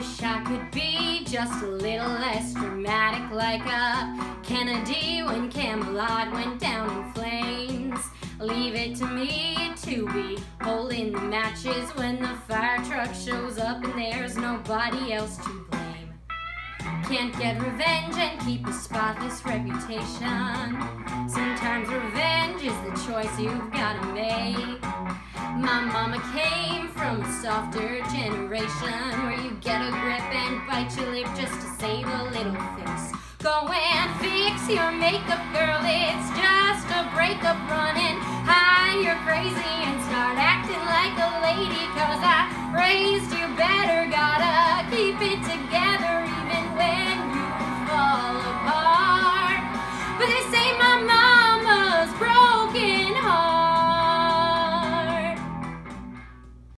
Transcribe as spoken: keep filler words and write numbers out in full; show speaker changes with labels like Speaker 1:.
Speaker 1: wish I could be just a little less dramatic, like a Kennedy when Camelot went down in flames. Leave it to me to be holding the matches when the fire truck shows up and there's nobody else to blame. Can't get revenge and keep a spotless reputation. Sometimes revenge is the choice you've gotta make. My mama came from a softer generation where you get a grip and bite your lip just to save a little face. Go and fix your makeup, girl, it's just a breakup. Running high, you're crazy, and start acting like a lady, cause I raised you better. Gotta keep it together even when you fall apart.